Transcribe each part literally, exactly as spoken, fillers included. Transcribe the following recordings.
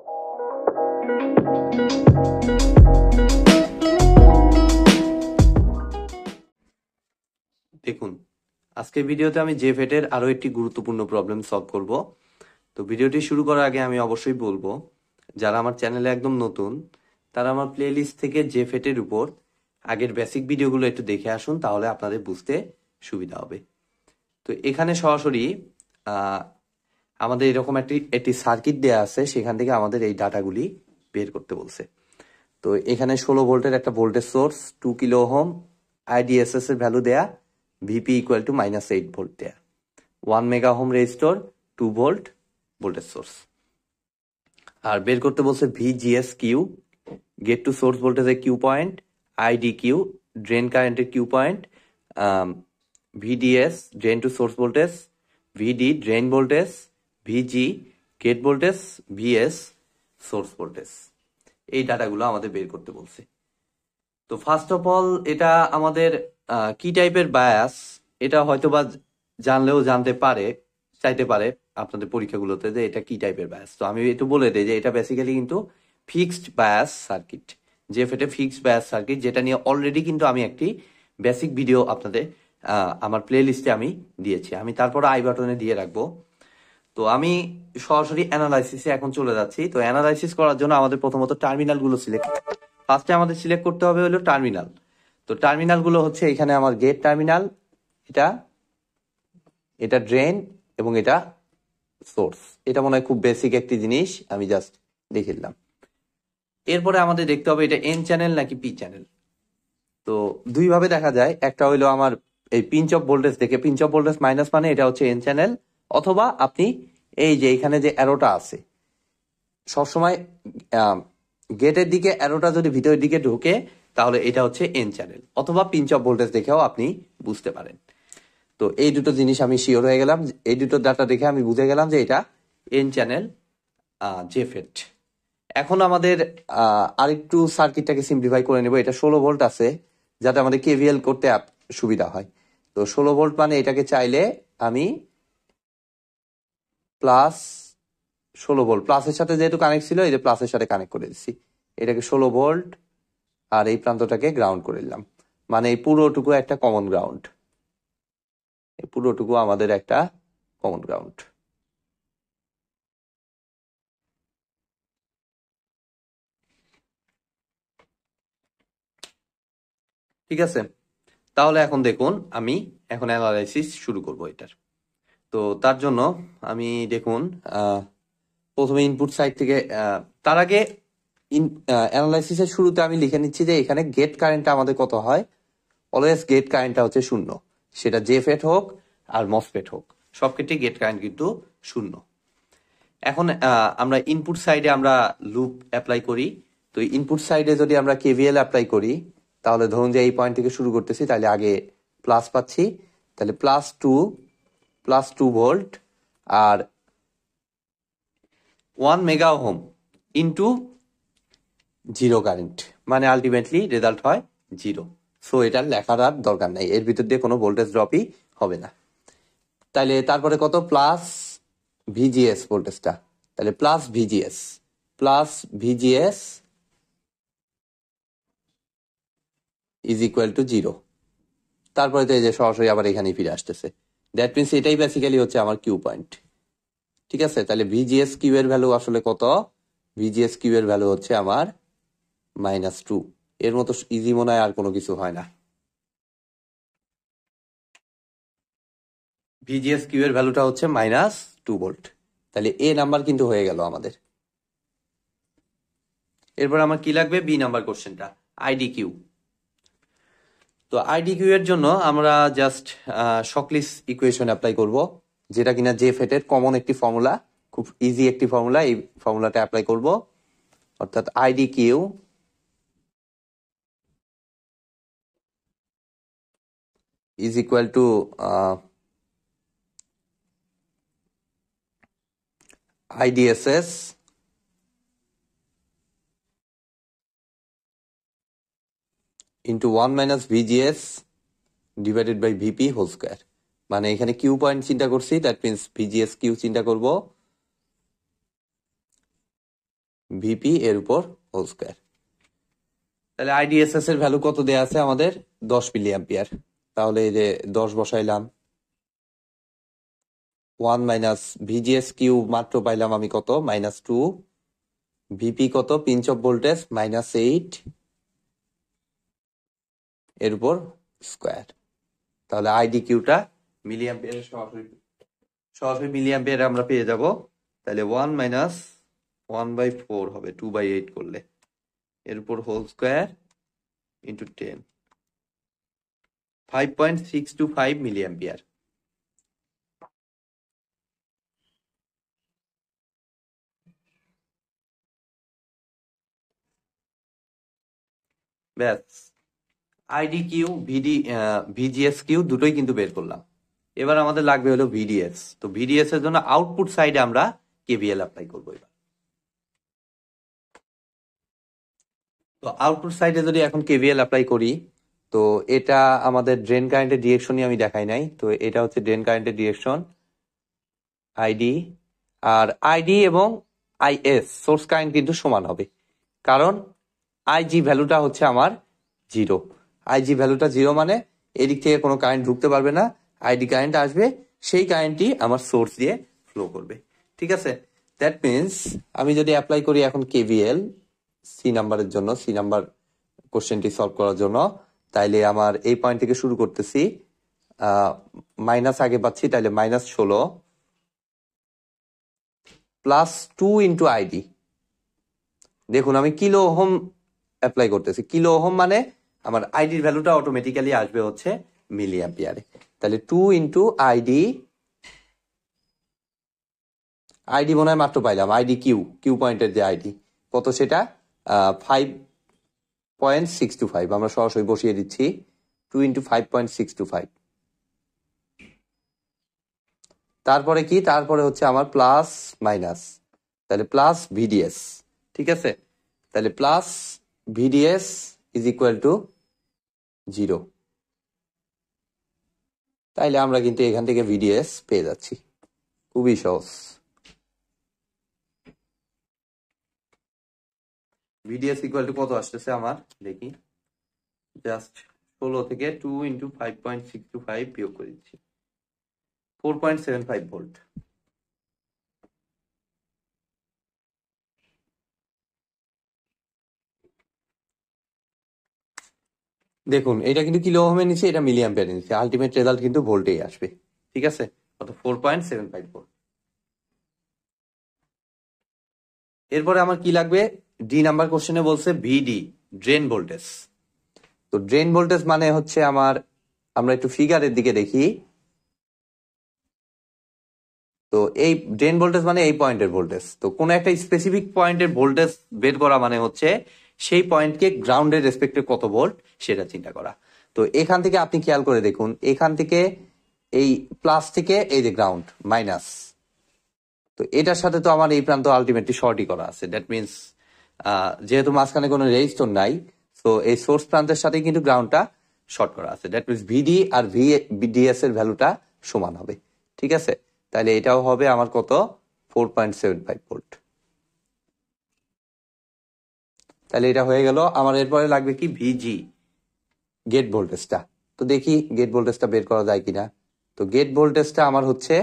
দেখুন, আজকের ভিডিওতে আমি জেফেট এর আরো একটি গুরুত্বপূর্ণ প্রবলেম সলভ করব। তো ভিডিওটি শুরু করার আগে আমি অবশ্যই বলবো, যারা আমার চ্যানেলে একদম নতুন তারা আমার প্লেলিস্ট থেকে জেফেট এর উপর আগের বেসিক ভিডিওগুলো একটু দেখে আসুন, তাহলে আপনাদের বুঝতে সুবিধা হবে। তো এখানে সরাসরি আহ আমাদের এরকম একটি একটি সার্কিট দেয়া আছে, সেখান থেকে আমাদের এই ডাটাগুলি বের করতে বলছে। তো এখানে ষোলো ভোল্টের একটা voltage source, two kilo ohm, IDSS এর ভ্যালু দেয়া, VP equal to minus eight volt দেয়া, one mega ohm resistor, two volt voltage source. আর বের করতে বলছে VGS Q, gate to source ভোল্টেজের Q point, ID Q, drain কারেন্টের Q point, VDS drain to source voltage, VD drain voltage, VG gate voltage, VS source voltage. এই ডাটাগুলো আমাদের বের করতে বলছে। তো ফার্স্ট অফ অল এটা আমাদের কি টাইপের বায়াস, এটা হয়তোবা জানলেও জানতে পারে চাইতে পারে আপনাদের পরীক্ষাগুলোতে যে এটা কি টাইপের বায়াস। তো আমি একটু বলে দিই যে এটা বেসিক্যালি কিন্তু ফিক্সড বায়াস সার্কিট, জেফেটে ফিক্সড বায়াস সার্কিট, যেটা নিয়ে অলরেডি কিন্তু আমি একটি বেসিক ভিডিও আপনাদের আমার প্লে লিস্টে আমি দিয়েছি, আমি তারপর আই বাটনে দিয়ে রাখবো। তো আমি সরাসরি অ্যানালাইসিসে এখন চলে যাচ্ছি। তো অ্যানালাইসিস করার জন্য আমাদের প্রথমত টার্মিনাল গুলো সিলেক্ট ফার্স্টে আমাদের সিলেক্ট করতে হবে হলো টার্মিনাল। তো টার্মিনাল গুলো হচ্ছে এখানে আমার গেট টার্মিনাল, এটা এটা ড্রেন এবং এটা সোর্স। এটা মনে হয় খুব বেসিক একটি জিনিস, আমি জাস্ট দেখে দিলাম। এরপরে আমাদের দেখতে হবে এটা এন চ্যানেল নাকি পি চ্যানেল। তো দুই ভাবে দেখা যায়, একটা হইলো আমার এই পিঞ্চ অফ ভোল্টেজ দেখে, পিঞ্চ অফ ভোল্টেজ মাইনাস মানে এটা হচ্ছে এন চ্যানেল, অথবা আপনি এই যে এখানে যে অ্যারোটা আছে সবসময় গেটের দিকে অ্যারোটা যদি ভিতরের দিকে ঢোকে তাহলে এটা হচ্ছে এন চ্যানেল, অথবা পিঞ্চ অফ ভোল্টেজ দেখেও আপনি বুঝতে পারেন। তো এই দুটো জিনিস আমি শিওর হয়ে গেলাম, এই দুটো ডাটা দেখে আমি বুঝে গেলাম যে এটা এন চ্যানেল জেফেট। এখন আমাদের আরেকটু সার্কিটটাকে সিম্পলিফাই করে নেব। এটা ষোলো ভোল্ট আছে, যাতে আমাদের কেভিএল করতে সুবিধা হয়। তো ষোলো ভোল্ট মানে এটাকে চাইলে আমি প্লাস ষোলো ভোল্ট, প্লাসের সাথে যেহেতু কানেক্ট ছিল এই যে প্লাসের সাথে কানেক্ট করে দিচ্ছি, এটাকে ষোলো ভোল্ট আর এই প্রান্তটাকে গ্রাউন্ড করে দিলাম, মানে এই পুরোটুকু একটা কমন গ্রাউন্ড, এই পুরোটুকু আমাদের একটা কমন গ্রাউন্ড। ঠিক আছে, তাহলে এখন দেখুন আমি এখন অ্যানালাইসিস শুরু করব এটার। তো তার জন্য আমি দেখুন প্রথমে ইনপুট সাইড থেকে, তার আগে অ্যানালাইসিসের শুরুতে আমি লিখে নিচ্ছি যে এখানে গেট কারেন্টটা আমাদের কত হয়। অলওয়েজ গেট কারেন্টটা হচ্ছে শূন্য, সেটা জেফেট হোক আর মসফেট হোক, সব ক্ষেত্রে গেট কারেন্ট কিন্তু শূন্য। এখন আমরা ইনপুট সাইডে আমরা লুপ অ্যাপ্লাই করি। তো ইনপুট সাইডে যদি আমরা কেভিএল অ্যাপ্লাই করি, তাহলে ধরুন যে এই পয়েন্ট থেকে শুরু করতেছি, তাহলে আগে প্লাস পাচ্ছি, তাহলে plus two plus two volt আর one mega ohm into zero current, মানে আলটিমেটলি রেজাল্ট হয় জিরো। সো এটা লেখার আর দরকার নাই, এর ভিতর দিয়ে কোনো ভোল্টেজ ড্রপই হবে না। তাহলে তারপরে কত, প্লাস ভিজিএস ভোল্টেজটা, তাহলে plus VGS plus VGS is equal to zero. তারপরে তো এই যে সরাসরি আবার এখানেই ফিরে আসতেছে, দ্যাট মিনস এটাই বেসিক্যালি হচ্ছে আমার কিউ পয়েন্ট। ঠিক আছে, তাহলে ভিজিএস কিউ এর ভ্যালু আসলে কত, ভিজিএস কিউ এর ভ্যালু হচ্ছে আমার মাইনাস টু। এর মতো ইজি মনে হয় আর কোনো কিছু হয় না। ভিজিএস কিউ এর ভ্যালুটা হচ্ছে মাইনাস টু ভোল্ট, তাহলে এ নাম্বার কিন্তু হয়ে গেল আমাদের। এরপর আমার কি লাগবে, বি নাম্বার কোশ্চেনটা, আইডি কিউ। তো আইডি কিউ এর জন্য আমরা জাস্ট শকলিস ইকুয়েশন অ্যাপ্লাই করব, যেটা কিনা জেফেট এর কমন একটি ফর্মুলা, খুব ইজি একটি ফর্মুলা। এই ফর্মুলাটা অ্যাপ্লাই করব, অর্থাৎ ID Q is equal to uh, I D S S into one minus V G S divided by V P whole square। মানে এখানে কিউ পয়েন্ট চিন্তা করছি, দ্যাট মিনস ভিজিএস কিউ চিন্তা করব, ভিপি এর উপর হোল স্কোয়ার। তাহলে IDSS এর ভ্যালু কত দেয়া আছে আমাদের? দশ মিলি অ্যাম্পিয়ার। তাহলে এই যে দশ বসাইলাম, ওয়ান মাইনাস ভিজিএস কিউ মাত্র পাইলাম আমি কত? Minus two. ভিপি কত? Pinch off voltage minus eight এর উপর স্কোয়ার। তাহলে আইডি কিউটা মিলি অ্যাম্পিয়ার সরাসরি সরাসরি মিলি অ্যাম্পিয়ার আমরা পেয়ে যাব। তাহলে one minus one by four হবে টু বাই এইট করলে, এর উপর whole square into ten, five point six two five milli ampere. ব্যাস, ID Q VD VGS Q দুটোই কিন্তু বের করলাম। এবার আমাদের লাগবে হলো ভিডিএস। তো ভিডিএস এর জন্য আউটপুট সাইডে আমরা কেভিএল অ্যাপ্লাই করবো। এবার তো আউটপুট সাইডে যদি এখন কেভিএল অ্যাপ্লাই করি, তো এটা আমাদের ড্রেন কারেন্টের ডিরেকশনই আমি দেখাই নাই। তো এটা হচ্ছে ড্রেন কারেন্টের ডিরেকশন আইডি, আর আইডি এবং আইএস সোর্স কারেন্ট কিন্তু সমান হবে, কারণ আইজি ভ্যালুটা হচ্ছে আমার জিরো। আইজি ভ্যালুটা জিরো মানে এদিক থেকে কোনো কারেন্ট ঢুকতে পারবে না, আইডি কারেন্ট আসবে, সেই কারেন্টই আমার সোর্স দিয়ে ফ্লো করবে। ঠিক আছে, দ্যাট মিনস আমি যদি অ্যাপ্লাই করি এখন কেভিএল সি নাম্বারের জন্য, সি নাম্বার কোশ্চেনটি সলভ করার জন্য, তাইলে আমার এই পয়েন্ট থেকে শুরু করতেছি, মাইনাস আগে পাচ্ছি, তাইলে মাইনাস ষোলো প্লাস টু ইন্টু আইডি। দেখুন আমি কিলো ওহম অ্যাপ্লাই করতেছি, কিলো ওহম মানে আমার আইডির ভ্যালুটা অটোমেটিক্যালি আসবে হচ্ছে মিলি অ্যাম্পিয়ারে। তাহলে টু ইন্টু আইডি, আইডি মনে হয় মাত্র পাইলাম, আইডি কিউ, কিউ পয়েন্টের যে আইডি কত সেটা five point six two five, আমরা সরাসরি বসিয়ে দিচ্ছি two into five point six two five. তারপরে কি? তারপরে হচ্ছে আমার প্লাস মাইনাস, তাহলে প্লাস ভিডিএস। ঠিক আছে, তাহলে plus VDS is equal to zero. তাইলে আমরা কিন্তু এখান থেকে ভিডিএস পেয়ে যাচ্ছি, খুবই সহজ। ভিডিএস ইকুয়াল টু কত আসতেছে আমার দেখি, জাস্ট ষোলো থেকে two into five point six two five বিয়োগ করে দিচ্ছি, four point seven five volt. দেখুন এটা কিন্তু কিলো ওহমের নিচে, এটা মিলি অ্যাম্পিয়ারের নিচে, আলটিমেট রেজাল্ট কিন্তু ভোল্টেই আসবে। ঠিক আছে, কত? Four point seven five volt. এরপরে আমার কি লাগবে? ডি নাম্বার কোশ্চেনে বলছে ভিডি ড্রেন ভোল্টেজ। তো ড্রেন ভোল্টেজ মানে হচ্ছে আমার, আমরা একটু ফিগারের দিকে দেখি, তো এই ড্রেন ভোল্টেজ মানে এই পয়েন্টের ভোল্টেজ। তো কোন একটা স্পেসিফিক পয়েন্টের ভোল্টেজ বের করা মানে হচ্ছে সেই পয়েন্টকে গ্রাউন্ডের রেসপেক্টে কত ভোল্ট সেটা চিন্তা করা। তো এখান থেকে আপনি খেয়াল করে দেখুন, এখান থেকে এই প্লাস থেকে এই যে গ্রাউন্ড মাইনাস, তো এটার সাথে তো আমার এই প্রান্ত আলটিমেটলি শর্টই করা আছে। দ্যাট মিনস যেহেতু মাঝখানে কোনো রেজিস্টর নাই, তো এই সোর্স প্রান্তের সাথে কিন্তু গ্রাউন্ডটা শর্ট করা আছে। দ্যাট মিনস ভিডি আর ভিডিএস এর ভ্যালুটা সমান হবে। ঠিক আছে, তাহলে এটাও হবে আমার কত? Four point seven five volt. তাহলে এটা হয়ে গেল আমার। এরপরে লাগবে কি? ভিজি গেট ভোল্টেজটা। তো দেখি গেট ভোল্টেজটা বের করা যায় কিনা। তো গেট ভোল্টেজটা আমার হচ্ছে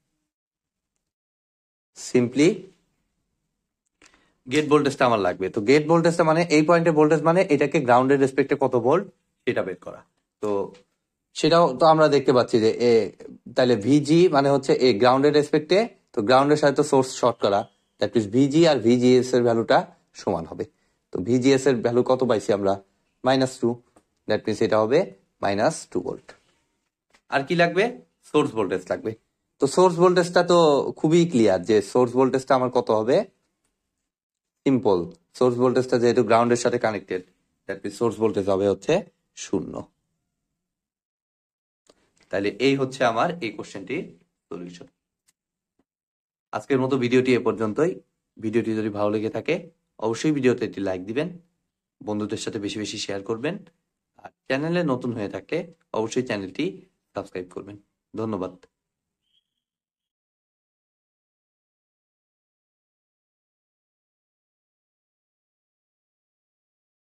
সিম্পলি, গেট ভোল্টেজটা আমার লাগবে। তো গেট ভোল্টেজটা মানে এই পয়েন্টের ভোল্টেজ মানে এটাকে গ্রাউন্ডের রেসপেক্টে কত ভোল্ট সেটা বের করা। তো সেটাও তো আমরা দেখতে পাচ্ছি যে এ, তাহলে ভিজি মানে হচ্ছে এ গ্রাউন্ডের রেসপেক্টে, তো গ্রাউন্ডের সাথে তো সোর্স শর্ট করা, দ্যাট মিনস ভিজি আর ভিজিএস এর ভ্যালুটা সমান হবে। তো ভিজিএস এর ভ্যালু কত পাইছি আমরা? মাইনাস টু, দ্যাট মিনস এটা হবে মাইনাস টু ভোল্ট। আর কি লাগবে? সোর্স ভোল্টেজ লাগবে। তো সোর্স ভোল্টেজটা তো খুবই ক্লিয়ার যে সোর্স ভোল্টেজটা আমার কত হবে? সিম্পল, সোর্স ভোল্টেজটা যেহেতু গ্রাউন্ডের সাথে connected, that means source voltage হবে হচ্ছে শূন্য। তাহলে এই হচ্ছে আমার এই কোশ্চেনটির সলিউশন। আজকের মতো ভিডিওটি এ পর্যন্তই। ভিডিওটি যদি ভালো লেগে থাকে অবশ্যই ভিডিওতে একটি লাইক দিবেন, বন্ধুদের সাথে বেশি বেশি শেয়ার করবেন, আর চ্যানেলে নতুন হয়ে থাকলে অবশ্যই চ্যানেলটি সাবস্ক্রাইব করবেন। ধন্যবাদ।